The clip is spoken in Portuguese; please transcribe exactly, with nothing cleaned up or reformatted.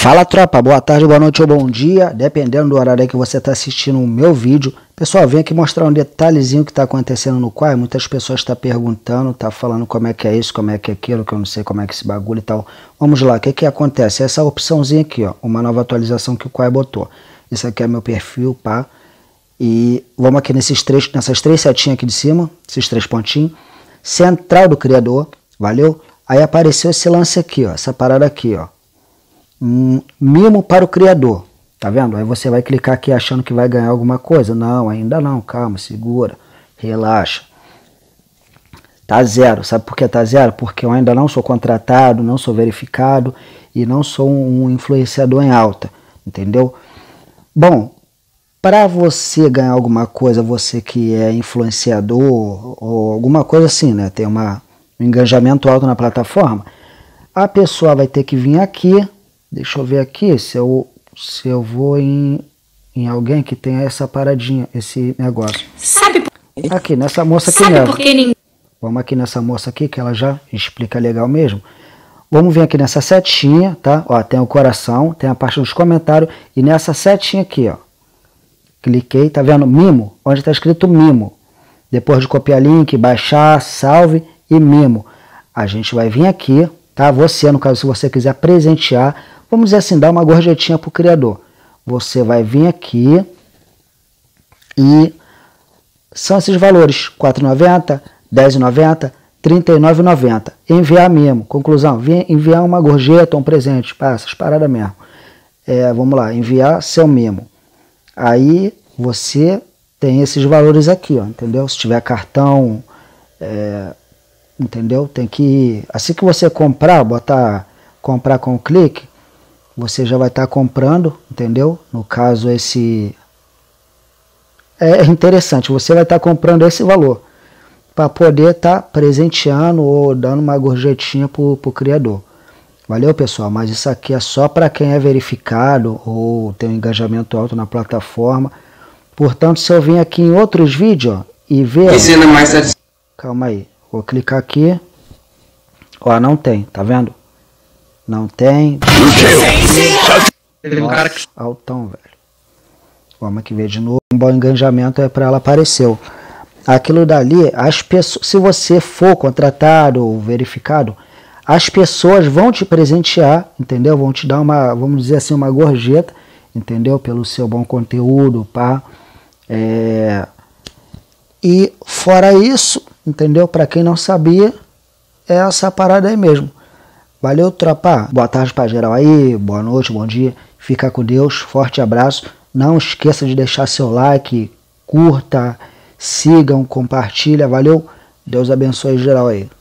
Fala tropa, boa tarde, boa noite ou bom dia, dependendo do horário aí que você está assistindo o meu vídeo. Pessoal, vim aqui mostrar um detalhezinho que está acontecendo no Quai. Muitas pessoas estão tá perguntando, tá falando como é que é isso, como é que é aquilo, que eu não sei como é que é esse bagulho e tal. Vamos lá, o que que acontece? Essa opçãozinha aqui, ó, uma nova atualização que o Quai botou. Isso aqui é meu perfil, pá. E vamos aqui nesses três, nessas três setinhas aqui de cima, esses três pontinhos. Central do criador, valeu? Aí apareceu esse lance aqui, ó, essa parada aqui, ó. Um mimo para o criador, tá vendo? Aí você vai clicar aqui achando que vai ganhar alguma coisa. Não, ainda não, calma, segura, relaxa. Tá zero, sabe por que tá zero? Porque eu ainda não sou contratado, não sou verificado e não sou um influenciador em alta, entendeu? Bom, para você ganhar alguma coisa, você que é influenciador ou alguma coisa assim, né? Tem uma, um engajamento alto na plataforma, a pessoa vai ter que vir aqui. Deixa eu ver aqui se eu, se eu vou em, em alguém que tenha essa paradinha, esse negócio. Sabe por... Aqui, nessa moça aqui Sabe mesmo. por que ninguém... Vamos aqui nessa moça aqui, que ela já explica legal mesmo. Vamos vir aqui nessa setinha, tá? Ó, tem o coração, tem a parte dos comentários. E nessa setinha aqui, ó. Cliquei, tá vendo? Mimo, onde tá escrito Mimo. Depois de copiar link, baixar, salve e Mimo. A gente vai vir aqui, tá? Você, no caso, se você quiser presentear... Vamos dizer assim, dar uma gorjetinha para o criador. Você vai vir aqui e são esses valores, quatro reais e noventa centavos, dez reais e noventa centavos, trinta e nove reais e noventa centavos. Enviar mesmo. Conclusão, enviar uma gorjeta, um presente, pá, essas paradas mesmo. É, vamos lá, enviar seu mimo. Aí você tem esses valores aqui, ó, entendeu? Se tiver cartão, é, entendeu? Tem que, assim que você comprar, botar comprar com clique, você já vai estar tá comprando, entendeu? No caso, esse é interessante, você vai estar tá comprando esse valor para poder estar tá presenteando ou dando uma gorjetinha para o criador. Valeu, pessoal? Mas isso aqui é só para quem é verificado ou tem um engajamento alto na plataforma. Portanto, se eu vir aqui em outros vídeos ó, e ver... Esse não é mais... Calma aí, vou clicar aqui. Ó, não tem, tá vendo? Não tem. Um cara que... Altão, velho. Vamos aqui ver de novo. Um bom engajamento é para ela apareceu. Aquilo dali, as pessoas, se você for contratado ou verificado, as pessoas vão te presentear, entendeu? Vão te dar uma, vamos dizer assim, uma gorjeta, entendeu? Pelo seu bom conteúdo, pá. É... E fora isso, entendeu? Para quem não sabia, é essa parada aí mesmo. Valeu, tropa. Boa tarde pra geral aí, boa noite, bom dia. Fica com Deus, forte abraço. Não esqueça de deixar seu like, curta, sigam, compartilha. Valeu, Deus abençoe geral aí.